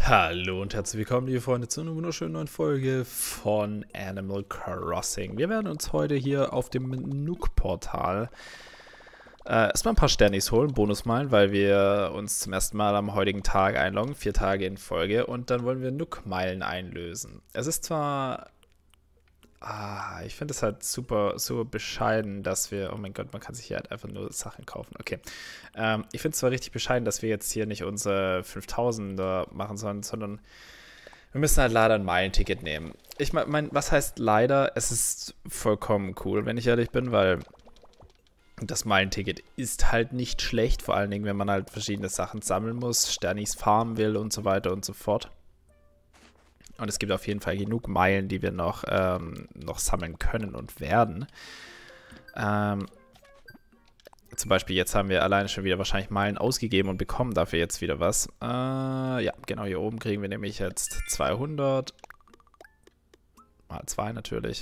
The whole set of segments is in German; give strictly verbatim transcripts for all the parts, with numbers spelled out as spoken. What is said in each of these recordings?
Hallo und herzlich willkommen, liebe Freunde, zu einer wunderschönen neuen Folge von Animal Crossing. Wir werden uns heute hier auf dem Nook-Portal äh, erstmal ein paar Sternis holen, Bonusmeilen, weil wir uns zum ersten Mal am heutigen Tag einloggen, vier Tage in Folge, und dann wollen wir Nook-Meilen einlösen. Es ist zwar, ah, ich finde es halt super, super bescheiden, dass wir, oh mein Gott, man kann sich hier halt einfach nur Sachen kaufen, okay. Ähm, ich finde es zwar richtig bescheiden, dass wir jetzt hier nicht unsere fünftausender machen sollen, sondern wir müssen halt leider ein Meilenticket nehmen. Ich meine, was heißt leider? Es ist vollkommen cool, wenn ich ehrlich bin, weil das Meilenticket ist halt nicht schlecht, vor allen Dingen, wenn man halt verschiedene Sachen sammeln muss, Sternis farmen will und so weiter und so fort. Und es gibt auf jeden Fall genug Meilen, die wir noch, ähm, noch sammeln können und werden. Ähm, zum Beispiel jetzt haben wir alleine schon wieder wahrscheinlich Meilen ausgegeben und bekommen dafür jetzt wieder was. Äh, ja, genau, hier oben kriegen wir nämlich jetzt zweihundert. Mal zwei natürlich.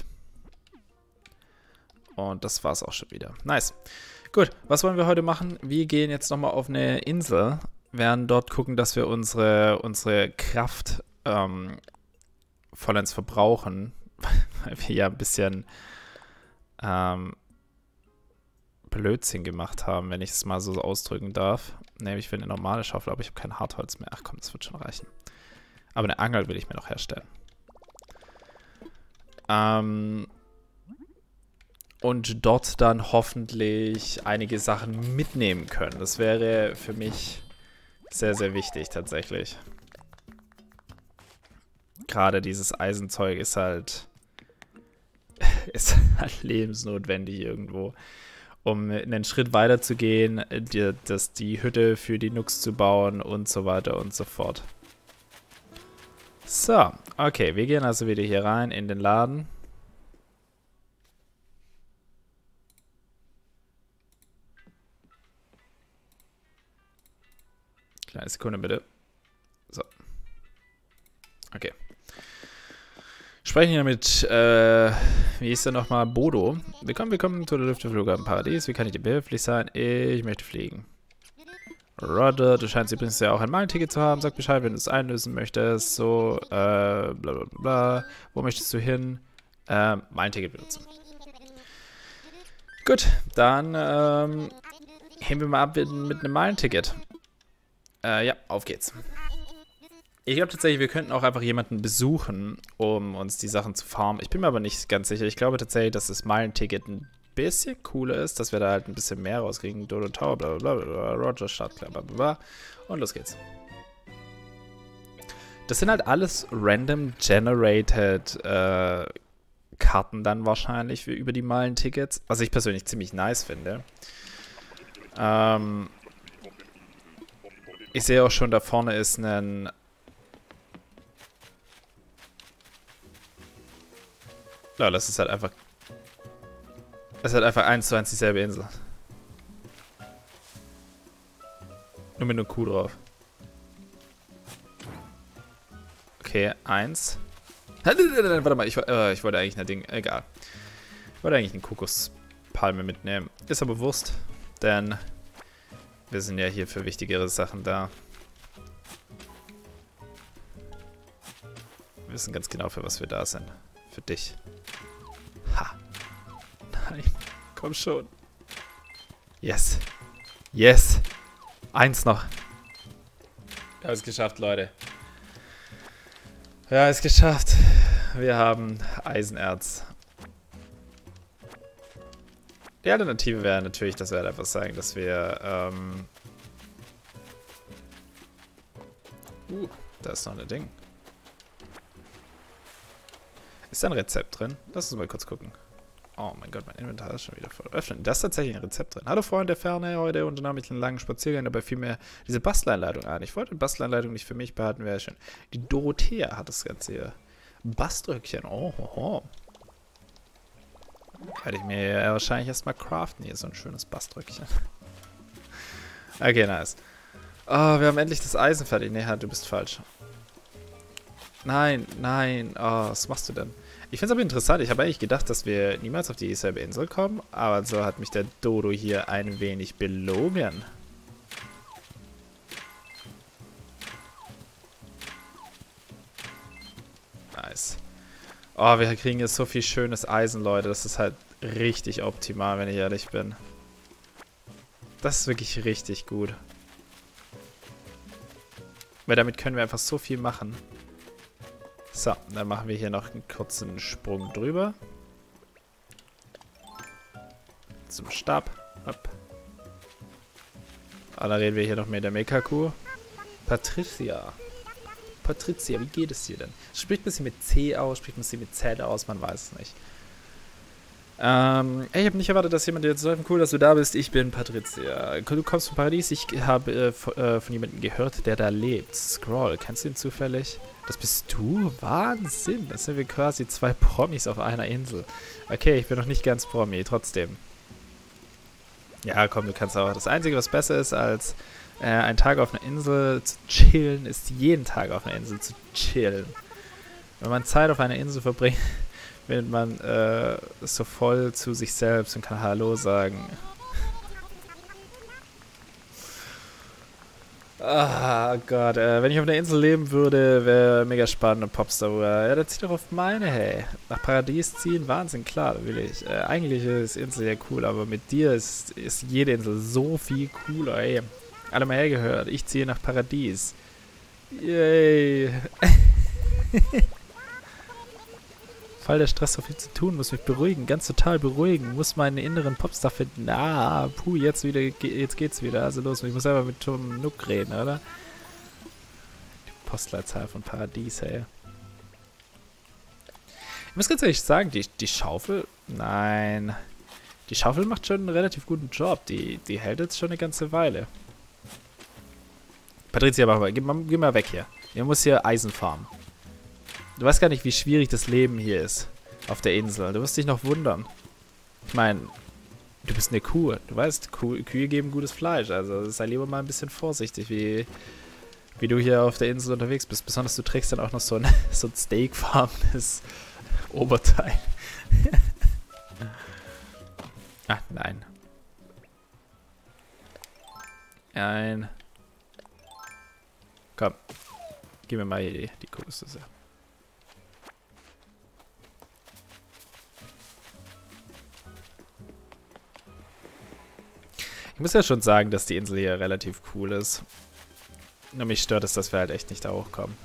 Und das war's auch schon wieder. Nice. Gut, was wollen wir heute machen? Wir gehen jetzt nochmal auf eine Insel, werden dort gucken, dass wir unsere, unsere Kraft ähm, vollends verbrauchen, weil wir ja ein bisschen ähm, Blödsinn gemacht haben, wenn ich es mal so ausdrücken darf. Nämlich für eine normale Schaufel, aber ich habe kein Hartholz mehr. Ach komm, das wird schon reichen. Aber eine Angel will ich mir noch herstellen. Ähm... Und dort dann hoffentlich einige Sachen mitnehmen können. Das wäre für mich sehr, sehr wichtig tatsächlich. Gerade dieses Eisenzeug ist halt, ist halt lebensnotwendig irgendwo. Um einen Schritt weiter zu gehen, die, das, die Hütte für die Nooks zu bauen und so weiter und so fort. So, okay, wir gehen also wieder hier rein in den Laden. Kleine Sekunde bitte. So. Okay. Sprechen hier mit, äh, wie hieß der nochmal? Bodo. Willkommen, willkommen zu der Lüfteflug am Paradies. Wie kann ich dir behilflich sein? Ich möchte fliegen. Rodder, du scheinst übrigens ja auch ein Meilenticket zu haben. Sag Bescheid, wenn du es einlösen möchtest. So, äh, bla bla bla. Wo möchtest du hin? Äh, Meilenticket benutzen. Gut, dann, ähm, heben wir mal ab mit, mit einem Meilenticket. Äh, ja, auf geht's. Ich glaube tatsächlich, wir könnten auch einfach jemanden besuchen, um uns die Sachen zu farmen. Ich bin mir aber nicht ganz sicher. Ich glaube tatsächlich, dass das Meilenticket ein bisschen cooler ist, dass wir da halt ein bisschen mehr rauskriegen. Dodo Tower, bla bla bla, Roger, Start, bla bla bla. Und los geht's. Das sind halt alles random generated äh, Karten dann wahrscheinlich für über die Meilentickets. Was ich persönlich ziemlich nice finde. Ähm... Ich sehe auch schon, da vorne ist ein... Ja, das ist halt einfach... Das ist halt einfach eins zu eins dieselbe Insel. Nur mit einer Kuh drauf. Okay, eins. Warte mal, ich, äh, ich wollte eigentlich ein Ding... Egal. Ich wollte eigentlich eine Kokospalme mitnehmen. Ist aber Wurst, denn... Wir sind ja hier für wichtigere Sachen da. Wir wissen ganz genau, für was wir da sind. Für dich. Ha! Nein, komm schon. Yes. Yes. Eins noch. Wir haben es geschafft, Leute. Wir haben es geschafft. Wir haben Eisenerz. Die Alternative wäre natürlich, dass wir halt einfach sagen, dass wir, ähm... Uh, da ist noch ein Ding. Ist da ein Rezept drin? Lass uns mal kurz gucken. Oh mein Gott, mein Inventar ist schon wieder voll. Öffnen. Da ist tatsächlich ein Rezept drin. Hallo Freunde der Ferne, heute unternahm ich einen langen Spaziergang, dabei fiel mir diese Basteleinleitung an. Ich wollte die Basteleinleitung nicht für mich behalten, wäre schön. Die Dorothea hat das Ganze hier. Baströckchen. Oh, oh, oh. Werde ich mir ja wahrscheinlich erstmal craften. Hier so ein schönes Baströckchen. Okay, nice. Oh, wir haben endlich das Eisen fertig. Nee, du bist falsch. Nein, nein. Oh, was machst du denn? Ich finde es aber interessant. Ich habe eigentlich gedacht, dass wir niemals auf dieselbe Insel kommen. Aber so hat mich der Dodo hier ein wenig belogen. Nice. Oh, wir kriegen jetzt so viel schönes Eisen, Leute. Das ist halt richtig optimal, wenn ich ehrlich bin. Das ist wirklich richtig gut. Weil damit können wir einfach so viel machen. So, dann machen wir hier noch einen kurzen Sprung drüber. Zum Stab. Hopp. Ah, dann reden wir hier noch mit der Mekaku. Patricia. Patricia, wie geht es dir denn? Spricht man sie mit C aus? Spricht man sie mit Z aus? Man weiß es nicht. Ähm, ey, ich habe nicht erwartet, dass jemand dir jetzt sagt, cool, dass du da bist. Ich bin Patricia. Du kommst vom Paradies. Ich habe äh, von, äh, von jemandem gehört, der da lebt. Scroll, kennst du ihn zufällig? Das bist du? Wahnsinn. Das sind wir quasi zwei Promis auf einer Insel. Okay, ich bin noch nicht ganz Promi, trotzdem. Ja, komm, du kannst auch. Das Einzige, was besser ist, als äh, einen Tag auf einer Insel zu chillen, ist jeden Tag auf einer Insel zu chillen. Wenn man Zeit auf einer Insel verbringt, wird man äh, so voll zu sich selbst und kann Hallo sagen. Ah Gott, äh, wenn ich auf einer Insel leben würde, wäre mega spannend und Popstar. Ja, dann zieh doch auf meine, hey. Nach Paradies ziehen, Wahnsinn, klar, will ich. Äh, eigentlich ist Insel ja cool, aber mit dir ist, ist jede Insel so viel cooler, ey. Alle mal hergehört, ich ziehe nach Paradies. Yay. Fall der Stress, so viel zu tun, muss mich beruhigen, ganz total beruhigen, muss meinen inneren Popstar finden. Ah, puh, jetzt wieder, jetzt geht's wieder, also los, ich muss einfach mit Tom Nook reden, oder? Die Postleitzahl von Paradies, hey. Ich muss ganz ehrlich sagen, die, die Schaufel, nein, die Schaufel macht schon einen relativ guten Job, die, die hält jetzt schon eine ganze Weile. Patricia, mach mal, geh, mal, geh mal weg hier. Ihr muss hier Eisen farmen. Du weißt gar nicht, wie schwierig das Leben hier ist. Auf der Insel. Du wirst dich noch wundern. Ich meine, du bist eine Kuh. Du weißt, Kuh, Kühe geben gutes Fleisch. Also sei lieber mal ein bisschen vorsichtig, wie, wie du hier auf der Insel unterwegs bist. Besonders du trägst dann auch noch so ein, so ein steakfarbenes Oberteil. Ach, nein. Nein. Komm. Gib mir mal hier die, die Kokosnüsse. Ich muss ja schon sagen, dass die Insel hier relativ cool ist. Nur mich stört es, dass wir halt echt nicht da hochkommen.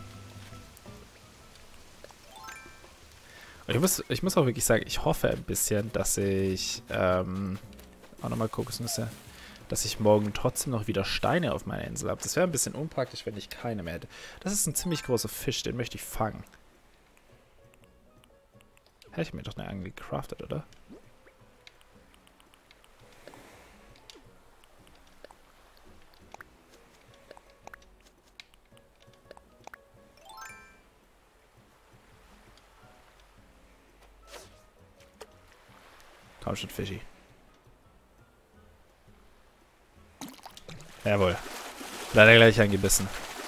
Und ich muss, ich muss auch wirklich sagen, ich hoffe ein bisschen, dass ich, ähm, auch nochmal Kokosnüsse, dass ich morgen trotzdem noch wieder Steine auf meiner Insel habe. Das wäre ein bisschen unpraktisch, wenn ich keine mehr hätte. Das ist ein ziemlich großer Fisch, den möchte ich fangen. Hätte ich mir doch eine Angel gecraftet, oder? Komm schon, Fischi. Jawohl. Leider gleich angebissen.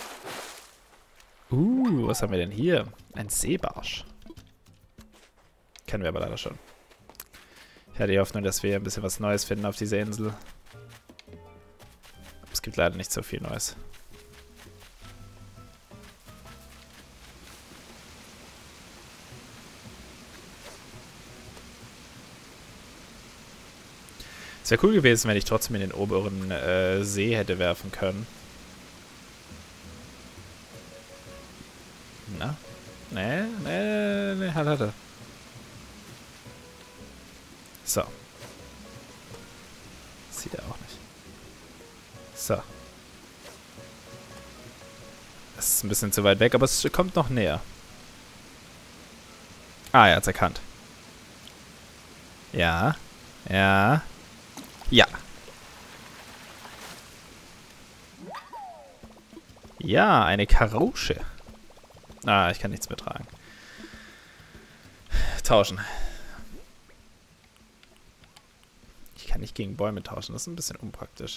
Uh, was haben wir denn hier? Ein Seebarsch. Kennen wir aber leider schon. Ich hatte die Hoffnung, dass wir ein bisschen was Neues finden auf dieser Insel. Es gibt leider nicht so viel Neues. Es wäre cool gewesen, wenn ich trotzdem in den oberen äh, See hätte werfen können. Na? Nee, nee, nee, halt, halt. So. Das sieht er auch nicht. So. Das ist ein bisschen zu weit weg, aber es kommt noch näher. Ah, er hat's erkannt. Ja. Ja. Ja. Ja, eine Karosche. Ah, ich kann nichts mehr tragen. Tauschen. Ich kann nicht gegen Bäume tauschen, das ist ein bisschen unpraktisch.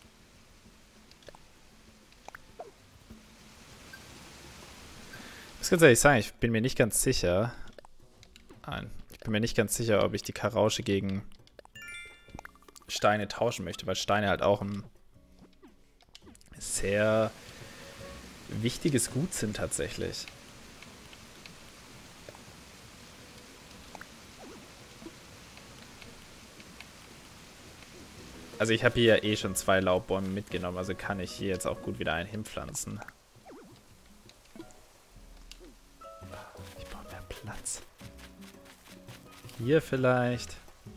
Ich muss ganz ehrlich sagen, ich bin mir nicht ganz sicher. Nein, ich bin mir nicht ganz sicher, ob ich die Karosche gegen Steine tauschen möchte, weil Steine halt auch ein sehr wichtiges Gut sind tatsächlich. Also ich habe hier ja eh schon zwei Laubbäume mitgenommen, also kann ich hier jetzt auch gut wieder einen hinpflanzen. Ich brauche mehr Platz. Hier vielleicht.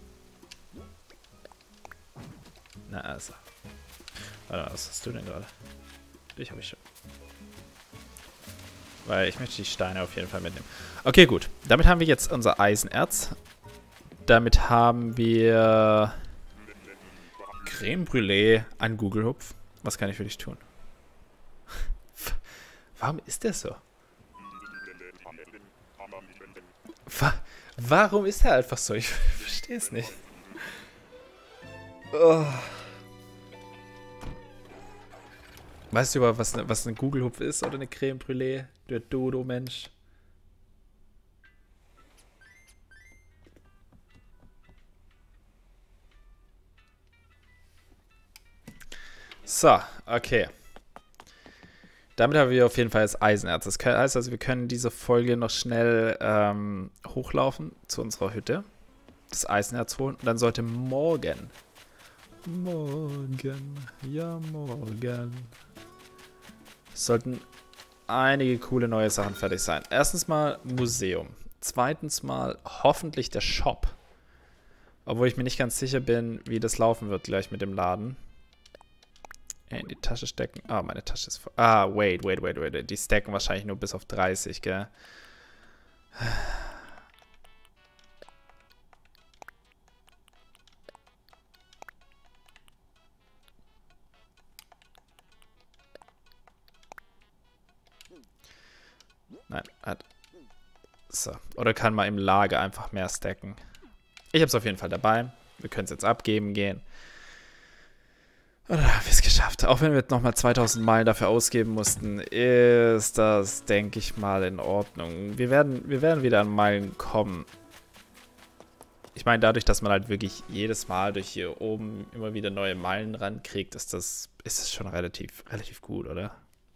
Na also. Warte, was hast du denn gerade? Dich habe ich schon. Weil ich möchte die Steine auf jeden Fall mitnehmen. Okay, gut. Damit haben wir jetzt unser Eisenerz. Damit haben wir Creme Brûlée an Gugelhupf. Was kann ich für dich tun? Warum ist der so? Wa Warum ist er einfach so? Ich verstehe es nicht. Oh. Weißt du überhaupt, was, ne, was ein Gugelhupf ist oder eine Creme Brûlée? Der Dodo-Mensch. So, okay. Damit haben wir auf jeden Fall das Eisenerz. Das heißt also, wir können diese Folge noch schnell ähm, hochlaufen zu unserer Hütte. Das Eisenerz holen. Und dann sollte morgen. Morgen. Ja, morgen. Sollten einige coole neue Sachen fertig sein. Erstens mal Museum. Zweitens mal hoffentlich der Shop. Obwohl ich mir nicht ganz sicher bin, wie das laufen wird gleich mit dem Laden. In die Tasche stecken. Ah, meine Tasche ist voll. Ah, wait, wait, wait, wait. Die stacken wahrscheinlich nur bis auf dreißig, gell? Nein, hat. So. Oder kann man im Lager einfach mehr stacken. Ich habe es auf jeden Fall dabei. Wir können es jetzt abgeben gehen. Oder haben wir es geschafft? Auch wenn wir jetzt nochmal zweitausend Meilen dafür ausgeben mussten, ist das, denke ich mal, in Ordnung. Wir werden, wir werden wieder an Meilen kommen. Ich meine, dadurch, dass man halt wirklich jedes Mal durch hier oben immer wieder neue Meilen rankriegt, ist das, ist das schon relativ, relativ gut, oder?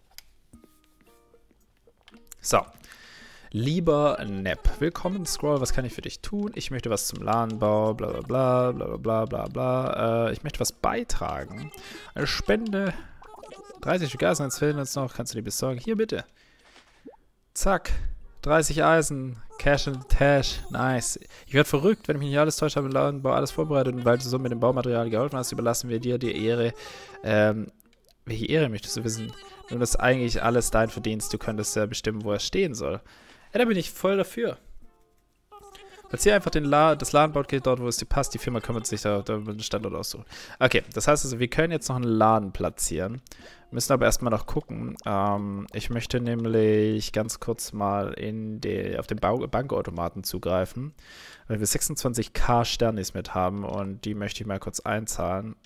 So. Lieber Nepp, willkommen Scroll, was kann ich für dich tun? Ich möchte was zum Ladenbau, bla bla bla bla bla bla bla. Äh, ich möchte was beitragen. Eine Spende. dreißig Stück Eisen, jetzt fehlen uns noch. Kannst du die besorgen? Hier bitte. Zack. dreißig Eisen. Cash and Tash. Nice. Ich werde verrückt, wenn ich mich nicht alles täuscht habe, im Ladenbau alles vorbereitet und weil du so mit dem Baumaterial geholfen hast, überlassen wir dir die Ehre. Ähm, welche Ehre möchtest du wissen? Nun, das ist eigentlich alles dein Verdienst. Du könntest ja bestimmen, wo er stehen soll. Ja, da bin ich voll dafür. Platziere einfach den La das Ladenbautkit dort, wo es dir passt. Die Firma kümmert sich da, da den Standort aussuchen. Okay, das heißt also, wir können jetzt noch einen Laden platzieren. Müssen aber erstmal noch gucken. Ähm, ich möchte nämlich ganz kurz mal in die, auf den Bau Bankautomaten zugreifen, weil wir sechsundzwanzigtausend Sternis mit haben und die möchte ich mal kurz einzahlen.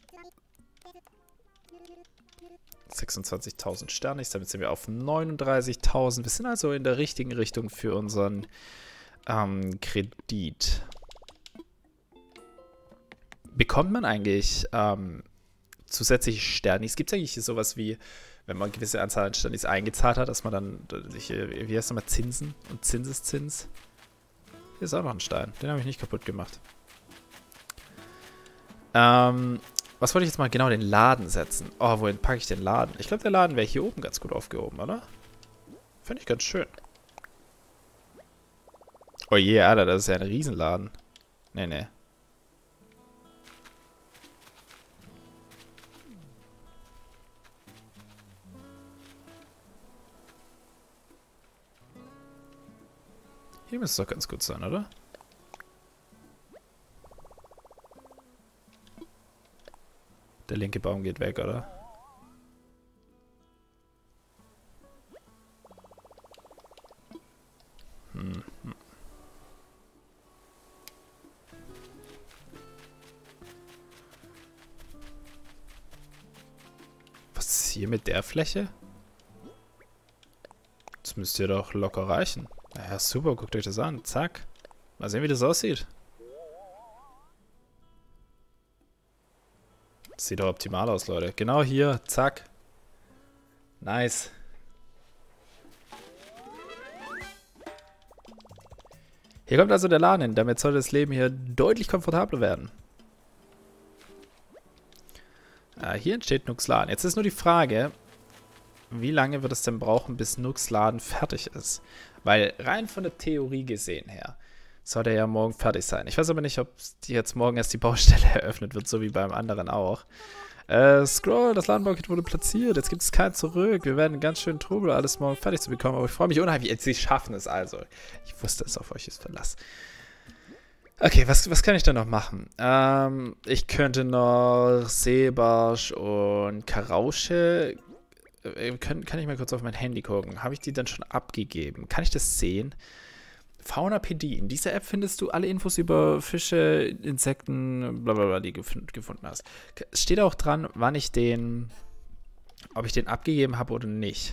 sechsundzwanzigtausend Sternis, damit sind wir auf neununddreißigtausend. Wir sind also in der richtigen Richtung für unseren ähm, Kredit. Bekommt man eigentlich ähm, zusätzliche Sternis? Gibt es eigentlich sowas wie, wenn man eine gewisse Anzahl an Sternis eingezahlt hat, dass man dann, sich, wie heißt das nochmal, Zinsen und Zinseszins? Hier ist auch noch ein Stein, den habe ich nicht kaputt gemacht. Ähm... Was wollte ich jetzt mal genau den Laden setzen? Oh, wohin packe ich den Laden? Ich glaube, der Laden wäre hier oben ganz gut aufgehoben, oder? Finde ich ganz schön. Oh je, Alter, das ist ja ein Riesenladen. Nee, nee. Hier müsste es doch ganz gut sein, oder? Der linke Baum geht weg, oder? Hm. Was ist hier mit der Fläche? Das müsste ja doch locker reichen. Naja, super, guckt euch das an. Zack. Mal sehen, wie das aussieht. Sieht doch optimal aus, Leute. Genau hier, zack. Nice. Hier kommt also der Laden hin. Damit soll das Leben hier deutlich komfortabler werden. Äh, hier entsteht Nooks Laden. Jetzt ist nur die Frage, wie lange wird es denn brauchen, bis Nooks Laden fertig ist? Weil rein von der Theorie gesehen her sollte er ja morgen fertig sein. Ich weiß aber nicht, ob die jetzt morgen erst die Baustelle eröffnet wird, so wie beim anderen auch. Äh, Scroll, das Ladenpaket wurde platziert. Jetzt gibt es kein Zurück. Wir werden ganz schön Trubel, alles morgen fertig zu bekommen. Aber ich freue mich unheimlich. Jetzt, sie schaffen es also. Ich wusste es, auf euch ist Verlass. Okay, was, was kann ich da noch machen? Ähm, ich könnte noch Seebarsch und Karausche. Äh, können, kann ich mal kurz auf mein Handy gucken? Habe ich die dann schon abgegeben? Kann ich das sehen? Faunapedia. In dieser App findest du alle Infos über Fische, Insekten, blablabla, die du gef gefunden hast. Steht auch dran, wann ich den, ob ich den abgegeben habe oder nicht.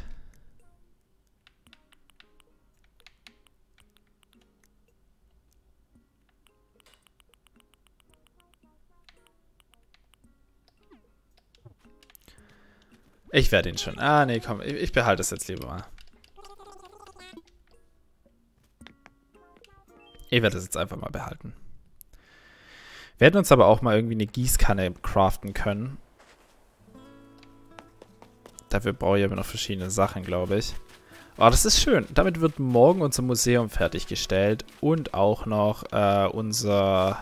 Ich werde ihn schon. Ah, nee, komm, ich, ich behalte es jetzt lieber mal. Ich werde das jetzt einfach mal behalten. Wir hätten uns aber auch mal irgendwie eine Gießkanne craften können. Dafür brauche ich aber noch verschiedene Sachen, glaube ich. Oh, das ist schön. Damit wird morgen unser Museum fertiggestellt. Und auch noch äh, unser...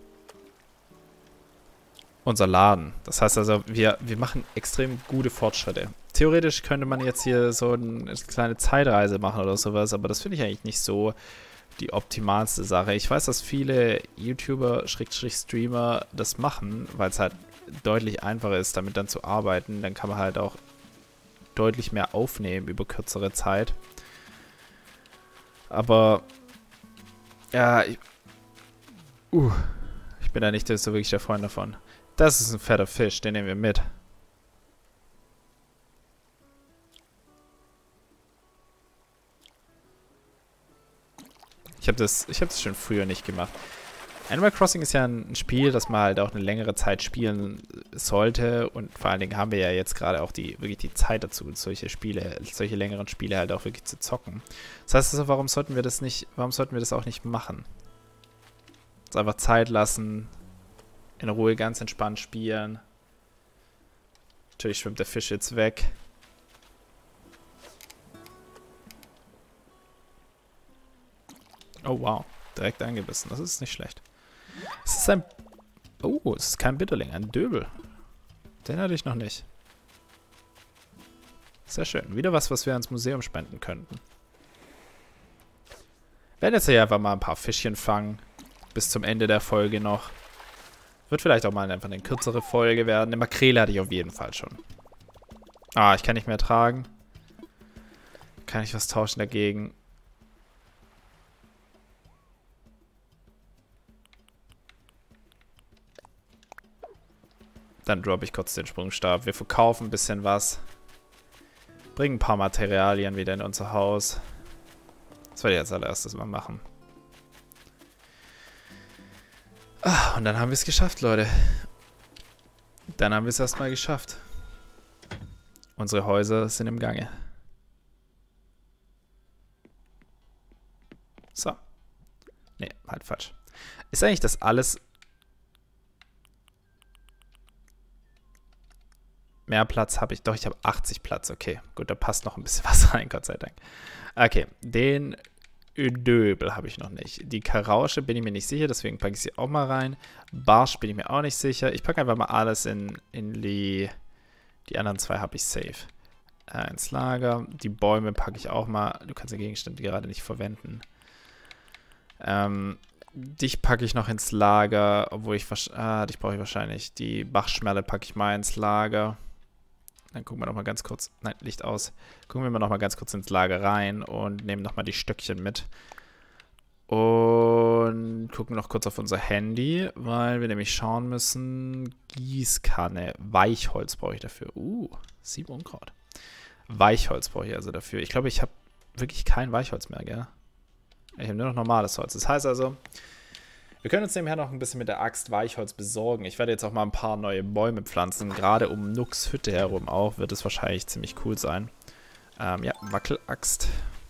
unser Laden. Das heißt also, wir, wir machen extrem gute Fortschritte. Theoretisch könnte man jetzt hier so eine kleine Zeitreise machen oder sowas, aber das finde ich eigentlich nicht so die optimalste Sache. Ich weiß, dass viele YouTuber, Schrägstrich Streamer das machen, weil es halt deutlich einfacher ist, damit dann zu arbeiten. Dann kann man halt auch deutlich mehr aufnehmen über kürzere Zeit. Aber ja, ich, uh, ich bin da nicht so wirklich der Freund davon. Das ist ein fetter Fisch, den nehmen wir mit. Ich habe das, ich hab das schon früher nicht gemacht. Animal Crossing ist ja ein Spiel, das man halt auch eine längere Zeit spielen sollte. Und vor allen Dingen haben wir ja jetzt gerade auch die, wirklich die Zeit dazu, solche Spiele, solche längeren Spiele halt auch wirklich zu zocken. Das heißt also, warum sollten wir das nicht, warum sollten wir das auch nicht machen? Uns einfach Zeit lassen, in Ruhe ganz entspannt spielen. Natürlich schwimmt der Fisch jetzt weg. Oh wow, direkt angebissen. Das ist nicht schlecht. Es ist ein... Oh, es ist kein Bitterling, ein Döbel. Den hatte ich noch nicht. Sehr schön. Wieder was, was wir ans Museum spenden könnten. Wir werden jetzt hier einfach mal ein paar Fischchen fangen. Bis zum Ende der Folge noch. Wird vielleicht auch mal einfach eine kürzere Folge werden. Eine Makrele hatte ich auf jeden Fall schon. Ah, ich kann nicht mehr tragen. Kann ich was tauschen dagegen? Dann droppe ich kurz den Sprungstab. Wir verkaufen ein bisschen was. Bringen ein paar Materialien wieder in unser Haus. Das werde ich als allererstes mal machen. Ah, und dann haben wir es geschafft, Leute. Dann haben wir es erstmal geschafft. Unsere Häuser sind im Gange. So. Ne, halt falsch. Ist eigentlich das alles... Mehr Platz habe ich. Doch, ich habe achtzig Platz. Okay, gut, da passt noch ein bisschen was rein, Gott sei Dank. Okay, den Döbel habe ich noch nicht. Die Karausche bin ich mir nicht sicher, deswegen packe ich sie auch mal rein. Barsch bin ich mir auch nicht sicher. Ich packe einfach mal alles in, in die... Die anderen zwei habe ich safe. Äh, ins Lager. Die Bäume packe ich auch mal. Du kannst den Gegenstand gerade nicht verwenden. Ähm... Dich packe ich noch ins Lager, obwohl ich... Ah, dich brauche ich wahrscheinlich. Die Bachschmerle packe ich mal ins Lager. Dann gucken wir noch mal ganz kurz... Nein, Licht aus. Gucken wir mal noch mal ganz kurz ins Lager rein und nehmen noch mal die Stöckchen mit. Und gucken noch kurz auf unser Handy, weil wir nämlich schauen müssen... Gießkanne. Weichholz brauche ich dafür. Uh, sieben Unkraut. Weichholz brauche ich also dafür. Ich glaube, ich habe wirklich kein Weichholz mehr, gell? Ich habe nur noch normales Holz. Das heißt also... Wir können uns nebenher noch ein bisschen mit der Axt Weichholz besorgen. Ich werde jetzt auch mal ein paar neue Bäume pflanzen. Gerade um Nooks Hütte herum auch wird es wahrscheinlich ziemlich cool sein. Ähm, ja, Wackelaxt.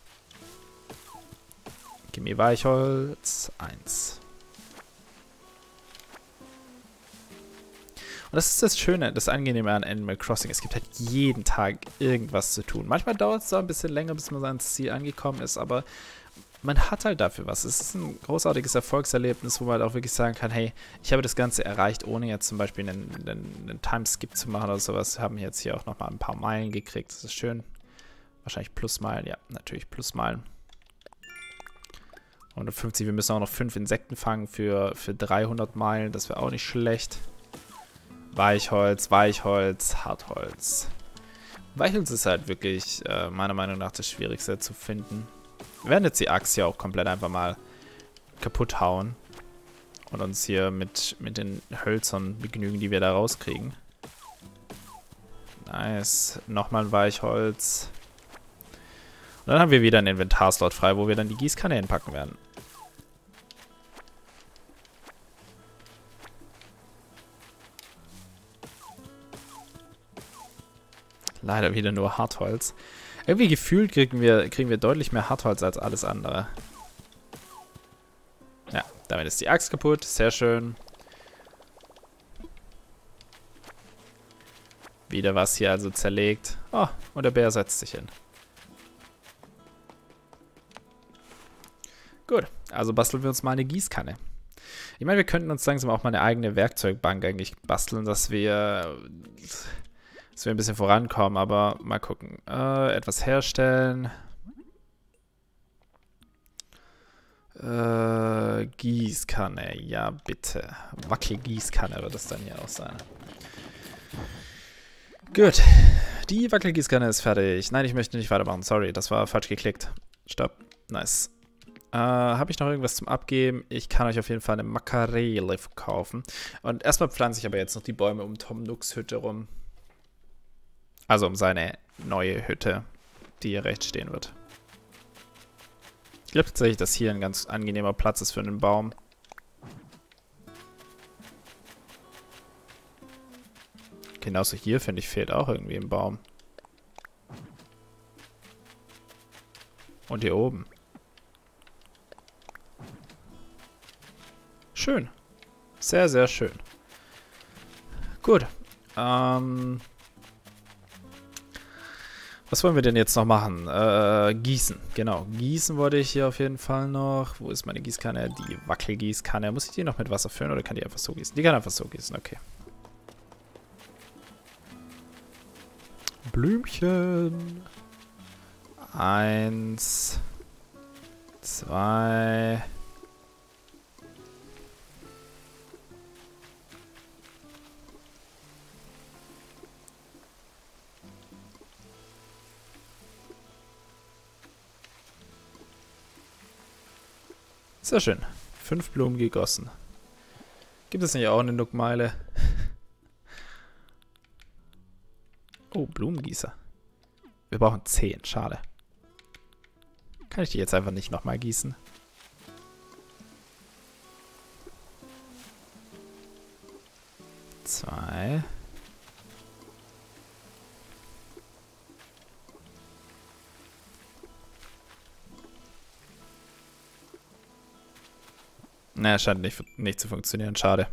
Gib mir Weichholz. Eins. Und das ist das Schöne, das Angenehme an Animal Crossing. Es gibt halt jeden Tag irgendwas zu tun. Manchmal dauert es so ein bisschen länger, bis man ans Ziel angekommen ist, aber man hat halt dafür was. Es ist ein großartiges Erfolgserlebnis, wo man halt auch wirklich sagen kann, hey, ich habe das Ganze erreicht, ohne jetzt zum Beispiel einen, einen, einen Timeskip zu machen oder sowas. Wir haben jetzt hier auch nochmal ein paar Meilen gekriegt. Das ist schön. Wahrscheinlich Plusmeilen. Ja, natürlich Plusmeilen. hundertfünfzig. Wir müssen auch noch fünf Insekten fangen für, für dreihundert Meilen. Das wäre auch nicht schlecht. Weichholz, Weichholz, Hartholz. Weichholz ist halt wirklich äh, meiner Meinung nach das Schwierigste zu finden. Wir werden jetzt die Axt hier auch komplett einfach mal kaputt hauen. Und uns hier mit, mit den Hölzern begnügen, die wir da rauskriegen. Nice. Nochmal ein Weichholz. Und dann haben wir wieder einen Inventarslot frei, wo wir dann die Gießkanne hinpacken werden. Leider wieder nur Hartholz. Irgendwie gefühlt kriegen wir, kriegen wir deutlich mehr Hartholz als alles andere. Ja, damit ist die Axt kaputt. Sehr schön. Wieder was hier also zerlegt. Oh, und der Bär setzt sich hin. Gut, also basteln wir uns mal eine Gießkanne. Ich meine, wir könnten uns langsam auch mal eine eigene Werkzeugbank eigentlich basteln, dass wir... dass wir ein bisschen vorankommen, aber mal gucken. Äh, etwas herstellen. Äh, Gießkanne, ja bitte. Wackelgießkanne wird es dann hier auch sein. Gut, die Wackelgießkanne ist fertig. Nein, ich möchte nicht weitermachen, sorry, das war falsch geklickt. Stopp, nice. Äh, habe ich noch irgendwas zum Abgeben? Ich kann euch auf jeden Fall eine Makarele verkaufen. Und erstmal pflanze ich aber jetzt noch die Bäume um Tom Nooks Hütte rum. Also um seine neue Hütte, die hier rechts stehen wird. Ich glaube tatsächlich, dass hier ein ganz angenehmer Platz ist für einen Baum. Genauso hier, finde ich, fehlt auch irgendwie ein Baum. Und hier oben. Schön. Sehr, sehr schön. Gut. Ähm... Was wollen wir denn jetzt noch machen? Äh, gießen. Genau, gießen wollte ich hier auf jeden Fall noch. Wo ist meine Gießkanne? Die Wackelgießkanne. Muss ich die noch mit Wasser füllen oder kann die einfach so gießen? Die kann einfach so gießen, okay. Blümchen. Eins. Zwei. Sehr schön. Fünf Blumen gegossen. Gibt es nicht auch eine Nookmeile? Oh, Blumengießer. Wir brauchen zehn. Schade. Kann ich die jetzt einfach nicht nochmal gießen? Zwei. Naja, scheint nicht, nicht zu funktionieren. Schade.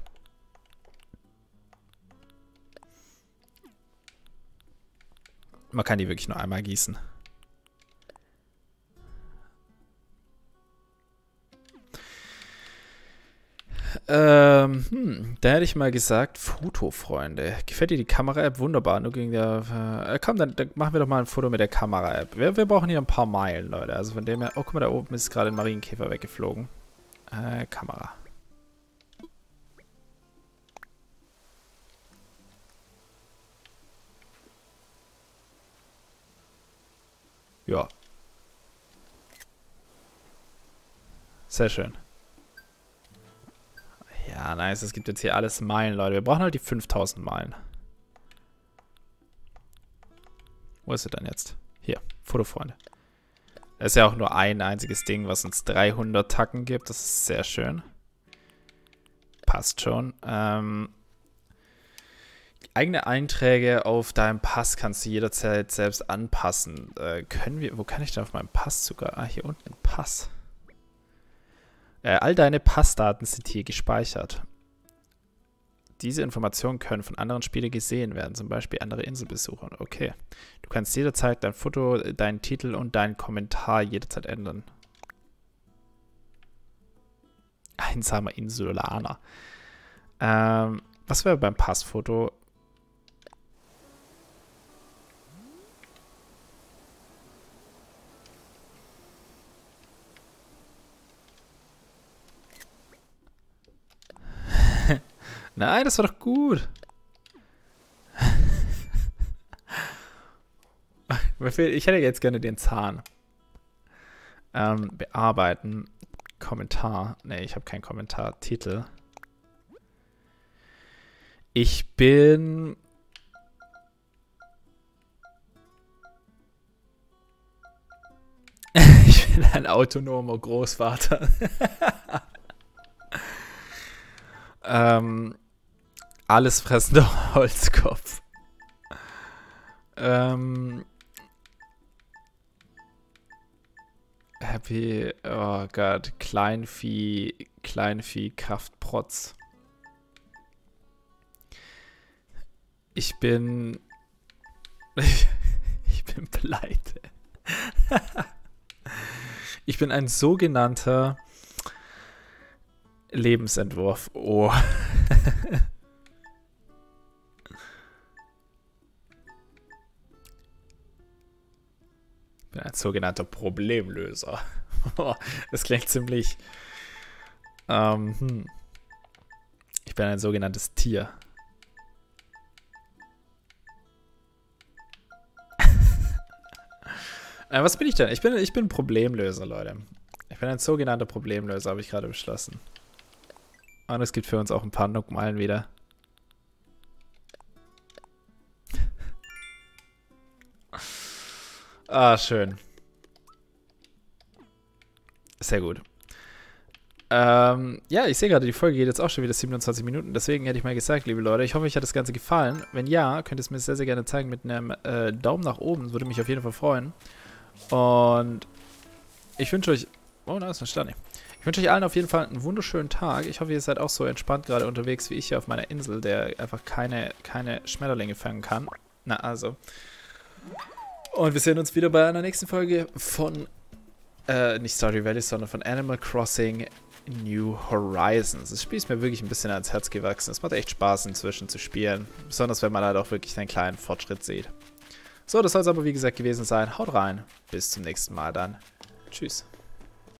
Man kann die wirklich nur einmal gießen. Ähm, hm, da hätte ich mal gesagt, Fotofreunde. Gefällt dir die Kamera-App? Wunderbar. Nur gegen der, äh, komm, dann, dann machen wir doch mal ein Foto mit der Kamera-App. Wir, wir brauchen hier ein paar Meilen, Leute. Also von dem her, oh, guck mal, da oben ist gerade ein Marienkäfer weggeflogen. Äh, Kamera. Ja. Sehr schön. Ja, nice. Es gibt jetzt hier alles Meilen, Leute. Wir brauchen halt die fünftausend Meilen. Wo ist sie denn jetzt? Hier, Fotofreunde. Das ist ja auch nur ein einziges Ding, was uns dreihundert Tacken gibt. Das ist sehr schön. Passt schon. Ähm, eigene Einträge auf deinem Pass kannst du jederzeit selbst anpassen. Äh, können wir, wo kann ich denn auf meinem Pass sogar? Ah, hier unten, Pass. Äh, all deine Passdaten sind hier gespeichert. Diese Informationen können von anderen Spielern gesehen werden, zum Beispiel andere Inselbesucher. Okay. Du kannst jederzeit dein Foto, deinen Titel und deinen Kommentar jederzeit ändern. Einsamer Insulaner. Ähm, was wäre beim Passfoto? Nein, das war doch gut. Ich hätte jetzt gerne den Zahn. Ähm, bearbeiten. Kommentar. Ne, ich habe keinen Kommentar. Titel. Ich bin... ich bin ein autonomer Großvater. ähm... Alles fressender Holzkopf. Ähm. Happy. Oh Gott. Kleinvieh. Kleinvieh. Kraftprotz. Ich bin. Ich bin pleite. Ich bin ein sogenannter Lebensentwurf. Oh. Ein sogenannter Problemlöser. Das klingt ziemlich... Ähm, hm. Ich bin ein sogenanntes Tier. äh, was bin ich denn? Ich bin, ich bin ein Problemlöser, Leute. Ich bin ein sogenannter Problemlöser, habe ich gerade beschlossen. Und es gibt für uns auch ein paar Nookmeilen wieder. Ah, schön. Sehr gut. Ähm, ja, ich sehe gerade, die Folge geht jetzt auch schon wieder siebenundzwanzig Minuten. Deswegen hätte ich mal gesagt, liebe Leute, ich hoffe, euch hat das Ganze gefallen. Wenn ja, könnt ihr es mir sehr, sehr gerne zeigen mit einem äh, Daumen nach oben. Würde mich auf jeden Fall freuen. Und ich wünsche euch... Oh, da ist eine Sterne. Ich wünsche euch allen auf jeden Fall einen wunderschönen Tag. Ich hoffe, ihr seid auch so entspannt gerade unterwegs wie ich hier auf meiner Insel, der einfach keine, keine Schmetterlinge fangen kann. Na, also... Und wir sehen uns wieder bei einer nächsten Folge von, äh, nicht Stardew Valley, sondern von Animal Crossing New Horizons. Das Spiel ist mir wirklich ein bisschen ans Herz gewachsen. Es macht echt Spaß inzwischen zu spielen. Besonders wenn man halt auch wirklich einen kleinen Fortschritt sieht. So, das soll es aber wie gesagt gewesen sein. Haut rein. Bis zum nächsten Mal dann. Tschüss.